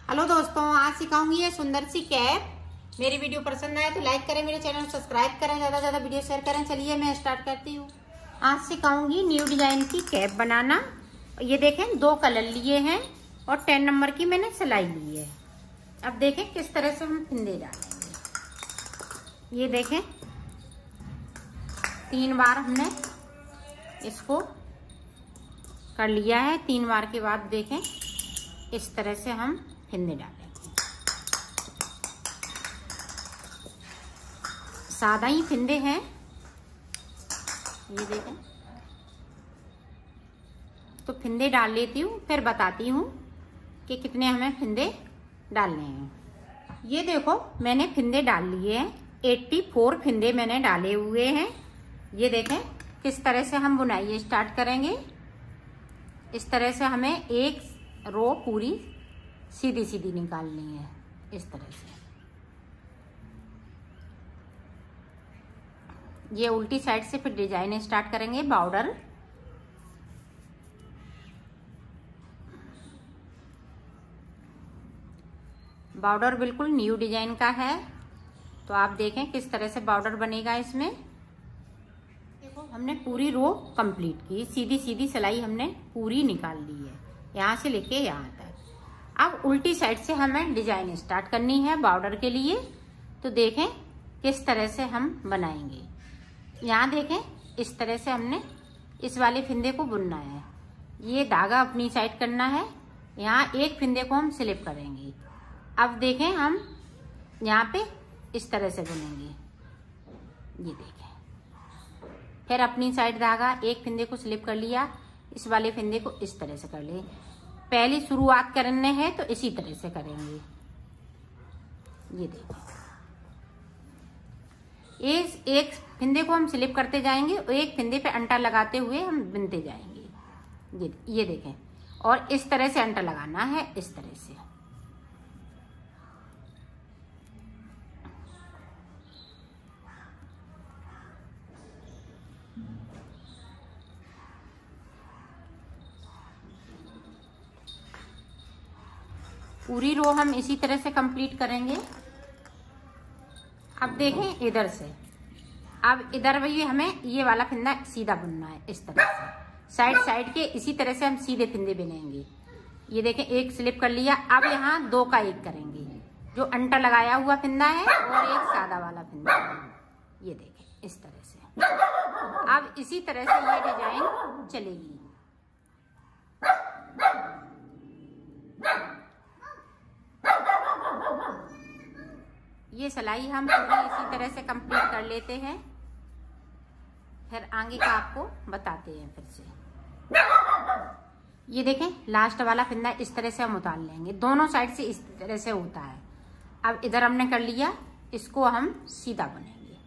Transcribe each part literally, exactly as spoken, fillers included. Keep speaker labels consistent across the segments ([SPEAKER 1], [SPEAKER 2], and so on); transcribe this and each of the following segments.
[SPEAKER 1] Hello दोस्तों, आज सिखाऊंगी ये सुंदर सी कैप। मेरी वीडियो पसंद आए तो लाइक करें, मेरे चैनल को सब्सक्राइब करें, ज्यादा ज्यादा वीडियो शेयर करें। चलिए मैं स्टार्ट करती हूँ। आज सिखाऊंगी न्यू डिजाइन की कैप बनाना। ये देखें, दो कलर लिए हैं और टेन नंबर की मैंने सिलाई ली है। अब देखें किस तरह से हम फिंदे डालेंगे। ये देखें, तीन बार हमने इसको कर लिया है। तीन बार के बाद देखें इस तरह से हम फिंदे डालेंगे। सादा ही फिंदे हैं, ये देखें। तो फिंदे डाल लेती हूँ, फिर बताती हूँ कि कितने हमें फिंदे डालने हैं। ये देखो, मैंने फिंदे डाल लिए हैं। चौरासी फिंदे मैंने डाले हुए हैं। ये देखें किस तरह से हम बुनाई स्टार्ट करेंगे। इस तरह से हमें एक रो पूरी सीधी सीधी निकालनी है, इस तरह से। ये उल्टी साइड से फिर डिजाइन स्टार्ट करेंगे। बॉर्डर बॉर्डर बिल्कुल न्यू डिजाइन का है, तो आप देखें किस तरह से बॉर्डर बनेगा इसमें। देखो, हमने पूरी रो कंप्लीट की, सीधी सीधी सिलाई हमने पूरी निकाल ली है, यहाँ से लेके यहाँ तक। अब उल्टी साइड से हमें डिजाइन स्टार्ट करनी है बॉर्डर के लिए। तो देखें किस तरह से हम बनाएंगे। यहाँ देखें, इस तरह से हमने इस वाले फिंदे को बुनना है। ये धागा अपनी साइड करना है। यहाँ एक फिंदे को हम स्लिप करेंगे। अब देखें, हम यहाँ पे इस तरह से बुनेंगे। ये देखें, फिर अपनी साइड धागा एक फिंदे को स्लिप कर लिया, इस वाले फिंदे को इस तरह से कर ले। पहली शुरुआत करने हैं तो इसी तरह से करेंगे। ये देखो, एक एक फिंदे को हम स्लिप करते जाएंगे और एक फिंदे पे अंटा लगाते हुए हम बुनते जाएंगे। ये ये देखें, और इस तरह से अंटा लगाना है, इस तरह से। पूरी रो हम इसी तरह से कंप्लीट करेंगे। अब देखें इधर से, अब इधर भी हमें ये वाला फिंदा सीधा बुनना है, इस तरह से। साइड साइड के इसी तरह से हम सीधे फिंदे बुनेंगे। ये देखें, एक स्लिप कर लिया। अब यहाँ दो का एक करेंगे, जो अंटा लगाया हुआ फिंदा है और एक सादा वाला फिंदा। ये देखें इस तरह से। अब इसी तरह से ये डिजाइन चलेगी। ये सिलाई हम पूरी इसी तरह से कंप्लीट कर लेते हैं, फिर आगे का आपको बताते हैं फिर से। ये देखें, लास्ट वाला फिंदा इस तरह से हम उतार लेंगे। दोनों साइड से इस तरह से होता है। अब इधर हमने कर लिया, इसको हम सीधा बुनेंगे।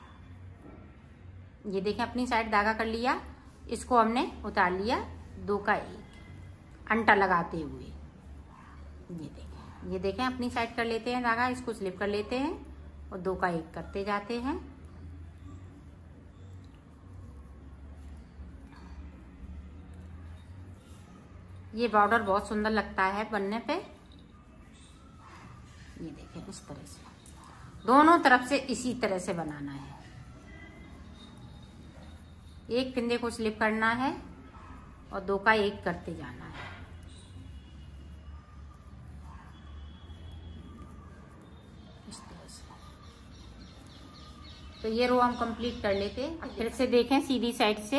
[SPEAKER 1] ये देखें, अपनी साइड धागा कर लिया, इसको हमने उतार लिया, दो का एक अंटा लगाते हुए। ये देखें, ये देखें, अपनी साइड कर लेते हैं धागा, इसको स्लिप कर लेते हैं और दो का एक करते जाते हैं। ये बॉर्डर बहुत सुंदर लगता है बनने पे। ये देखें, इस तरह से दोनों तरफ से इसी तरह से बनाना है। एक फिंदे को स्लिप करना है और दो का एक करते जाना है। तो ये रो हम कंप्लीट कर लेते हैं। फिर से देखें, सीधी साइड से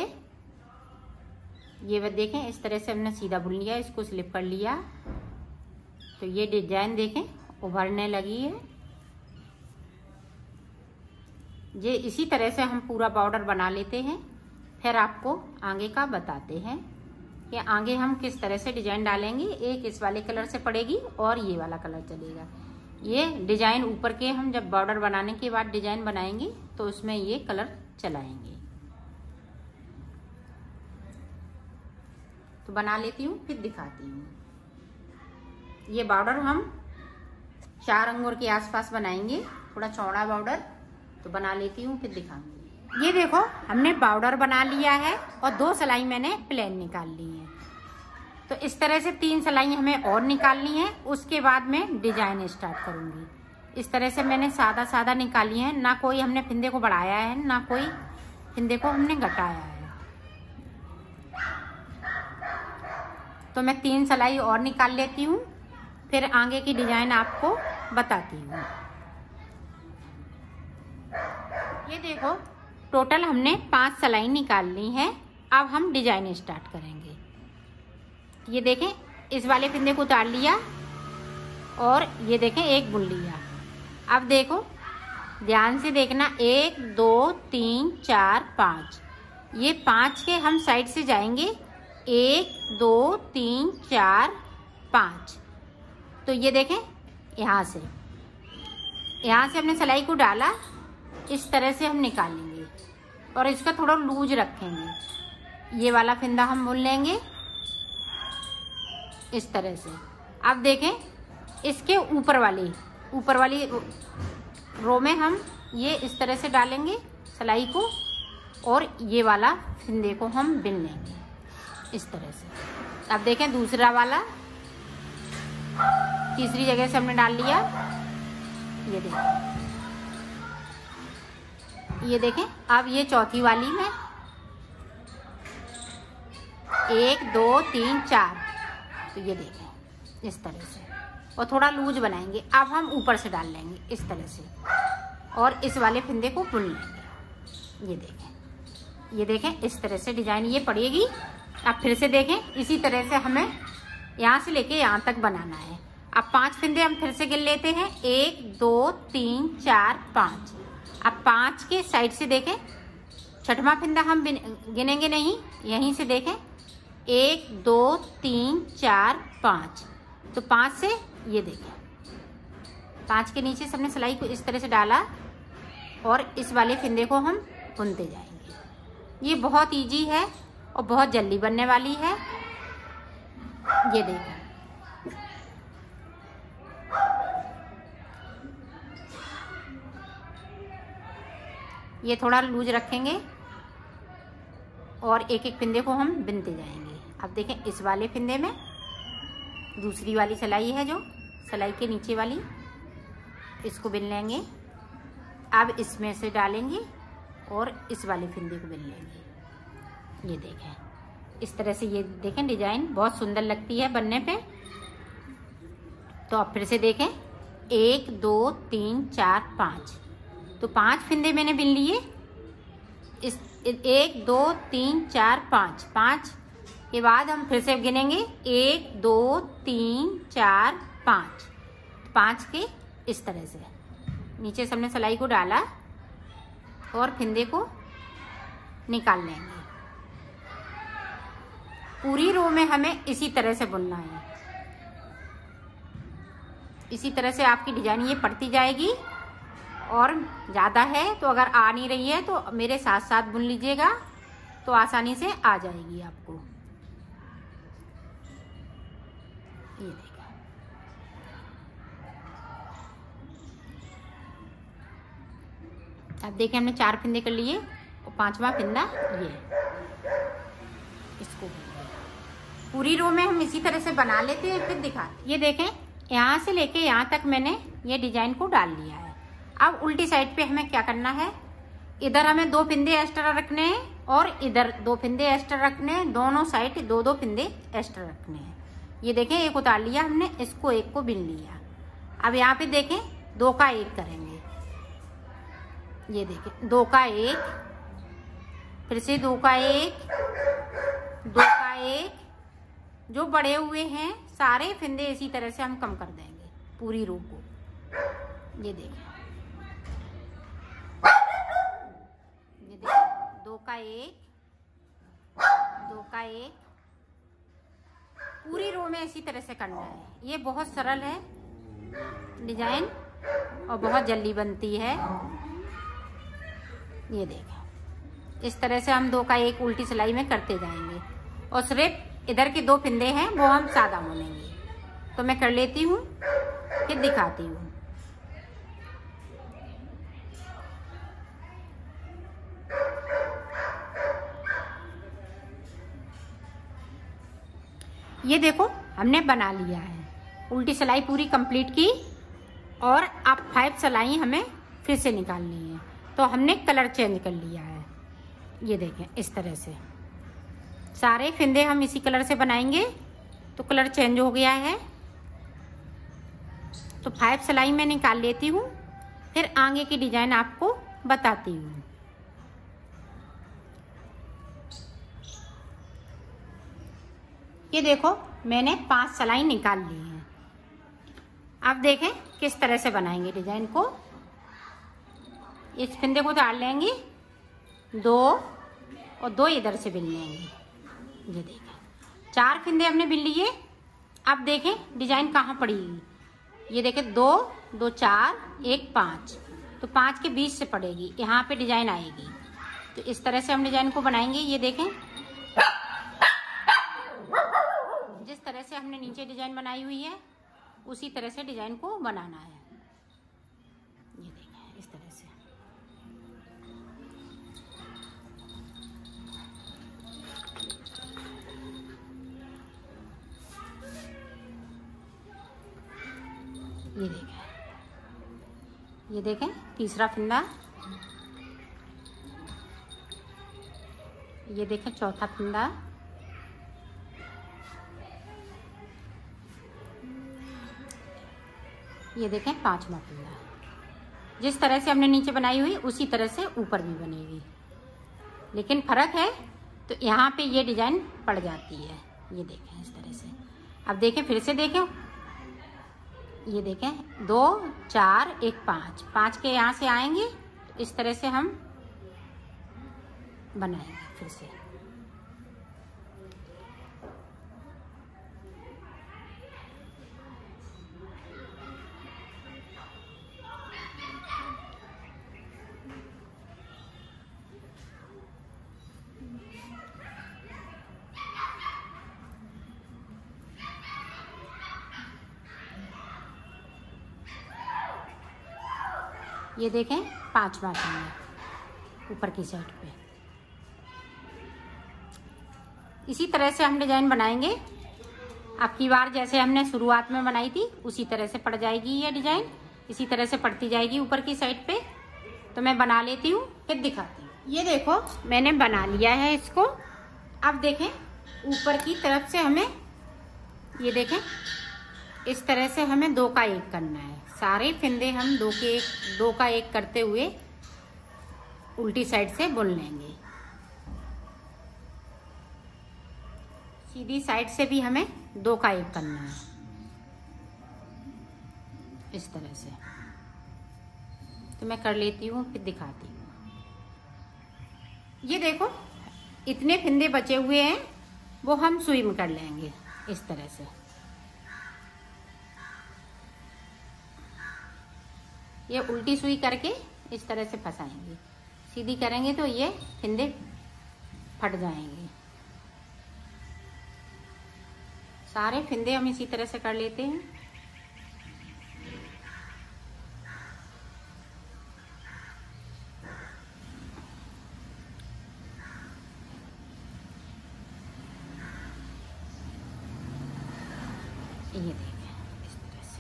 [SPEAKER 1] ये देखें, इस तरह से हमने सीधा बुन लिया, इसको स्लिप कर लिया। तो ये डिजाइन देखें उभरने लगी है। ये इसी तरह से हम पूरा बॉर्डर बना लेते हैं, फिर आपको आगे का बताते हैं कि आगे हम किस तरह से डिजाइन डालेंगे। एक इस वाले कलर से पड़ेगी और ये वाला कलर चलेगा। ये डिजाइन ऊपर के हम जब बॉर्डर बनाने के बाद डिजाइन बनाएंगे तो उसमें ये कलर चलाएंगे। तो बना लेती हूँ, फिर दिखाती हूँ। ये बॉर्डर हम चार अंगूर के आसपास बनाएंगे, थोड़ा चौड़ा बॉर्डर। तो बना लेती हूँ, फिर दिखाऊंगी। ये देखो, हमने बॉर्डर बना लिया है और दो सिलाई मैंने प्लेन निकाल ली है। तो इस तरह से तीन सिलाई हमें और निकालनी है, उसके बाद मैं डिजाइन स्टार्ट करूंगी। इस तरह से मैंने सादा सादा निकाली है, ना कोई हमने फिंदे को बढ़ाया है ना कोई फिंदे को हमने घटाया है। तो मैं तीन सिलाई और निकाल लेती हूँ, फिर आगे की डिजाइन आपको बताती हूँ। ये देखो टोटल हमने पांच सिलाई निकाल ली है। अब हम डिजाइन स्टार्ट करेंगे। ये देखें, इस वाले फिंदे को उतार लिया और ये देखें एक बुन लिया। अब देखो ध्यान से देखना, एक दो तीन चार पाँच, ये पाँच के हम साइड से जाएंगे, एक दो तीन चार पाँच। तो ये देखें यहाँ से यहाँ से हमने सिलाई को डाला, इस तरह से हम निकालेंगे और इसका थोड़ा लूज रखेंगे। ये वाला फिंदा हम बुन लेंगे इस तरह से। अब देखें इसके ऊपर वाली ऊपर वाली रो में हम ये इस तरह से डालेंगे सिलाई को और ये वाला फिंदे को हम बिन लेंगे इस तरह से। अब देखें दूसरा वाला तीसरी जगह से हमने डाल लिया। ये देखें ये देखें अब ये चौथी वाली में एक दो तीन चार, तो ये देखें इस तरह से और थोड़ा लूज बनाएंगे। अब हम ऊपर से डाल लेंगे इस तरह से और इस वाले फिंदे को बुन लेंगे। ये देखें ये देखें इस तरह से डिजाइन ये पड़ेगी। अब फिर से देखें, इसी तरह से हमें यहाँ से लेके यहाँ तक बनाना है। अब पांच फिंदे हम फिर से गिन लेते हैं, एक दो तीन चार पाँच। अब पाँच के साइड से देखें, छठवां फिंदा हम गिनेंगे नहीं, यहीं से देखें एक दो तीन चार पाँच। तो पाँच से ये देखें पाँच के नीचे से हमने सिलाई को इस तरह से डाला और इस वाले फिंदे को हम बुनते जाएंगे। ये बहुत इजी है और बहुत जल्दी बनने वाली है। ये देखें ये थोड़ा लूज रखेंगे और एक एक फिंदे को हम बिनते जाएंगे। अब देखें इस वाले फिंदे में दूसरी वाली सिलाई है, जो सिलाई के नीचे वाली, इसको बिन लेंगे। अब इसमें से डालेंगे और इस वाले फिंदे को बिन लेंगे। ये देखें इस तरह से, ये देखें डिजाइन बहुत सुंदर लगती है बनने पे। तो अब फिर से देखें, एक दो तीन चार पाँच, तो पांच फिंदे मैंने बिन लिए। इस एक दो तीन चार पाँच, पाँच के बाद हम फिर से गिनेंगे, एक दो तीन चार पाँच। पाँच के इस तरह से नीचे से हमने सिलाई को डाला और फिंदे को निकाल लेंगे। पूरी रो में हमें इसी तरह से बुनना है। इसी तरह से आपकी डिजाइन ये पड़ती जाएगी। और ज़्यादा है तो अगर आ नहीं रही है तो मेरे साथ साथ बुन लीजिएगा, तो आसानी से आ जाएगी आपको। ये देखिए अब देखिए हमने चार फिंदे कर लिए और पांचवा फिंदा ये इसको पूरी रो में हम इसी तरह से बना लेते हैं, फिर दिखाते। ये देखें यहाँ से लेके यहाँ तक मैंने ये डिजाइन को डाल लिया है। अब उल्टी साइड पे हमें क्या करना है, इधर हमें दो फिंदे एक्स्ट्रा रखने हैं और इधर दो फिंदे एक्स्ट्रा रखने हैं। दोनों साइड दो दो फिंदे एक्स्ट्रा रखने हैं। ये देखें एक उतार लिया हमने, इसको एक को बिन लिया। अब यहाँ पे देखें दो का एक करेंगे। ये देखें दो का एक, फिर से दो का एक, दो का एक। जो बड़े हुए हैं सारे फिंदे इसी तरह से हम कम कर देंगे पूरी रो को। ये देखें ये देखें दो का एक, दो का एक, पूरी रो में इसी तरह से करना है। ये बहुत सरल है डिजाइन और बहुत जल्दी बनती है। ये देखें इस तरह से हम दो का एक उल्टी सिलाई में करते जाएंगे और सिर्फ इधर के दो फिंदे हैं वो हम सादा बुनेंगे। तो मैं कर लेती हूँ फिर दिखाती हूँ। ये देखो हमने बना लिया है, उल्टी सिलाई पूरी कंप्लीट की और अब फाइव सिलाई हमें फिर से निकालनी है। तो हमने कलर चेंज कर लिया है, ये देखें इस तरह से सारे फिंदे हम इसी कलर से बनाएंगे। तो कलर चेंज हो गया है, तो फाइव सिलाई मैं निकाल लेती हूँ, फिर आगे की डिजाइन आपको बताती हूँ। ये देखो मैंने पांच सिलाई निकाल ली है। अब देखें किस तरह से बनाएंगे डिजाइन को। इस फिंदे को डाल लेंगे दो और दो इधर से बिन लेंगे। ये देखें चार फिंदे हमने बिन लिए। अब देखें डिजाइन कहाँ पड़ेगी। ये देखें दो दो चार एक पाँच, तो पाँच के बीच से पड़ेगी, यहाँ पे डिजाइन आएगी। तो इस तरह से हम डिजाइन को बनाएंगे। ये देखें जिस तरह से हमने नीचे डिजाइन बनाई हुई है उसी तरह से डिजाइन को बनाना है। ये देखें इस तरह से। ये देखें ये देखें तीसरा फिंदा, ये देखें चौथा फिंदा, ये देखें पांचवा फिंदा। जिस तरह से हमने नीचे बनाई हुई उसी तरह से ऊपर भी बनेगी, लेकिन फर्क है तो यहाँ पे ये डिजाइन पड़ जाती है। ये देखें इस तरह से। अब देखें फिर से देखें, ये देखें दो चार एक पाँच, पाँच के यहाँ से आएंगे तो इस तरह से हम बनाएंगे फिर से। ये देखें पांचवा फिंदा ऊपर की साइड पे। इसी तरह से हम डिजाइन बनाएंगे। अब की बार जैसे हमने शुरुआत में बनाई थी उसी तरह से पड़ जाएगी ये डिजाइन, इसी तरह से पड़ती जाएगी ऊपर की साइड पे। तो मैं बना लेती हूँ फिर दिखाती हूँ। ये देखो मैंने बना लिया है इसको। अब देखें ऊपर की तरफ से हमें, ये देखें इस तरह से हमें दो का एक करना है। सारे फिंदे हम दो के एक दो का एक करते हुए उल्टी साइड से बुन लेंगे। सीधी साइड से भी हमें दो का एक करना है इस तरह से। तो मैं कर लेती हूँ फिर दिखाती हूँ। ये देखो इतने फिंदे बचे हुए हैं वो हम सुई में कर लेंगे इस तरह से। ये उल्टी सुई करके इस तरह से फंसाएंगे, सीधी करेंगे तो ये फिंदे फट जाएंगे। सारे फिंदे हम इसी तरह से कर लेते हैं। ये देखें इस तरह से,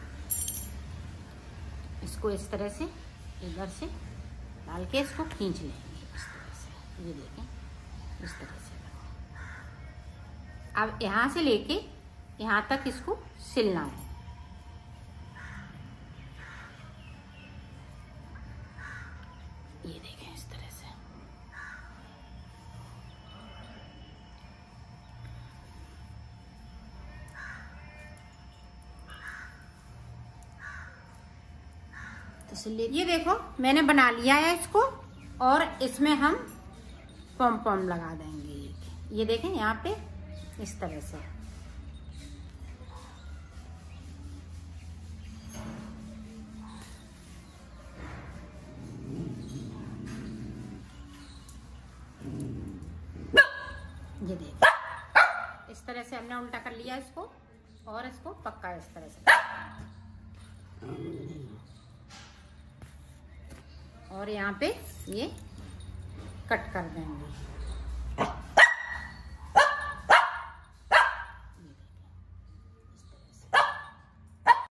[SPEAKER 1] इसको इस तरह से इधर से डाल के इसको खींच लेंगे इस तरह से। ये देखें इस तरह से। अब यहाँ से लेके यहाँ तक इसको सिलना है। ये देखें इस तरह से। तो सिल ये देखो मैंने बना लिया है इसको, और इसमें हम पॉम पॉम लगा देंगे। ये देखें यहाँ पे इस तरह से। ये देखिए इस तरह से हमने उल्टा कर लिया इसको, और इसको पक्का इस तरह से, और यहाँ पे ये कट कर देंगे।